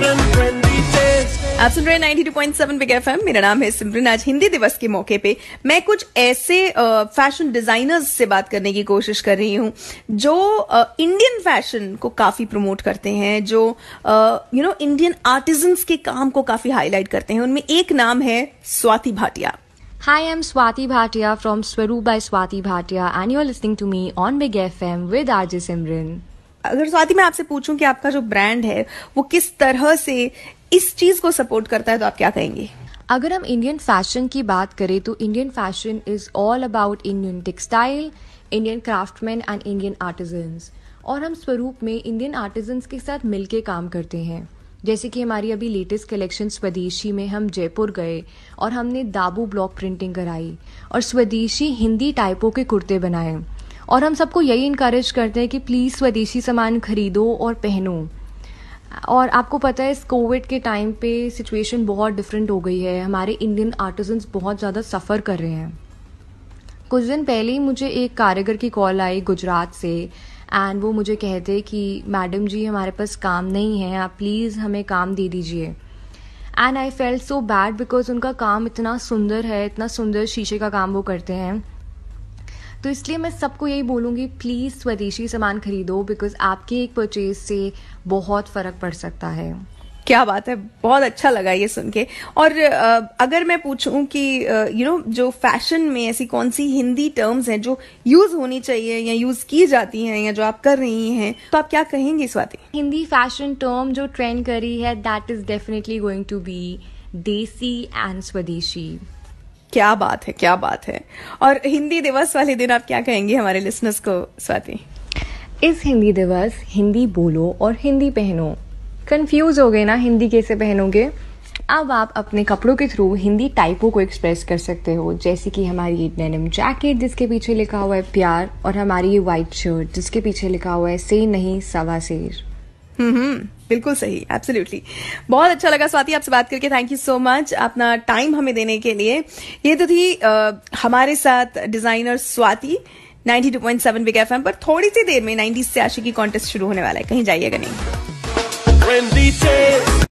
आप सुन रहे हैं 92.7 बिग एफएम। मेरा नाम है सिमरन। आज हिंदी दिवस के मौके पे मैं कुछ ऐसे फैशन डिजाइनर्स से बात करने की कोशिश कर रही हूँ जो इंडियन फैशन को काफी प्रमोट करते हैं, जो इंडियन आर्टिजन्स के काम को काफी हाईलाइट करते हैं। उनमें एक नाम है Swati Bhatia. Hi, I'm Swati Bhatia from SwaroopbySwatiBhatia and you're listening to me on Big FM with Rjsimran। अगर स्वाति मैं आपसे पूछूं कि आपका जो ब्रांड है वो किस तरह से इस चीज को सपोर्ट करता है तो आप क्या कहेंगे? अगर हम इंडियन फैशन की बात करें तो Indian fashion is all about Indian textile, Indian craftsman and Indian artisans. और हम स्वरूप में इंडियन आर्टिजन्स के साथ मिलके काम करते हैं। जैसे कि हमारी अभी लेटेस्ट कलेक्शन स्वदेशी में हम जयपुर गए और हमने दाबू ब्लॉक प्रिंटिंग कराई और स्वदेशी हिंदी टाइपों के कुर्ते बनाए। और हम सबको यही इनकरेज करते हैं कि प्लीज़ स्वदेशी सामान खरीदो और पहनो। और आपको पता है इस कोविड के टाइम पे सिचुएशन बहुत डिफरेंट हो गई है। हमारे इंडियन आर्टिजन्स बहुत ज़्यादा सफ़र कर रहे हैं। कुछ दिन पहले ही मुझे एक कारीगर की कॉल आई गुजरात से एंड वो मुझे कहते कि मैडम जी हमारे पास काम नहीं है, आप प्लीज़ हमें काम दे दीजिए। And I felt so bad because उनका काम इतना सुंदर है, इतना सुंदर शीशे का काम वो करते हैं। तो इसलिए मैं सबको यही बोलूँगी प्लीज़ स्वदेशी सामान खरीदो बिकॉज आपके एक परचेज से बहुत फ़र्क पड़ सकता है। क्या बात है, बहुत अच्छा लगा ये सुन के। और अगर मैं पूछूं कि जो फैशन में ऐसी कौन सी हिंदी टर्म्स हैं जो यूज होनी चाहिए या यूज की जाती हैं या जो आप कर रही हैं तो आप क्या कहेंगी स्वाति? हिंदी फैशन टर्म जो ट्रेंड करी है that is definitely going to be desi and swadeshi. क्या बात है, क्या बात है। और हिंदी दिवस वाले दिन आप क्या कहेंगे हमारे लिसनर्स को स्वाति? इस हिंदी दिवस हिंदी बोलो और हिंदी पहनो। कंफ्यूज हो गए ना हिंदी कैसे पहनोगे? अब आप अपने कपड़ों के थ्रू हिंदी टाइपों को एक्सप्रेस कर सकते हो, जैसे कि हमारी ये डेनिम जैकेट जिसके पीछे लिखा हुआ है प्यार और हमारी ये वाइट शर्ट जिसके पीछे लिखा हुआ है से नहीं सवा शेर। बिल्कुल सही, एब्सोल्युटली। बहुत अच्छा लगा स्वाति आपसे बात करके। थैंक यू सो मच अपना टाइम हमें देने के लिए। ये तो थी हमारे साथ डिजाइनर स्वाति 92.7 बिग एफएम पर। थोड़ी सी देर में 90s से आशिकी कॉन्टेस्ट शुरू होने वाला है, कहीं जाइएगा नहीं।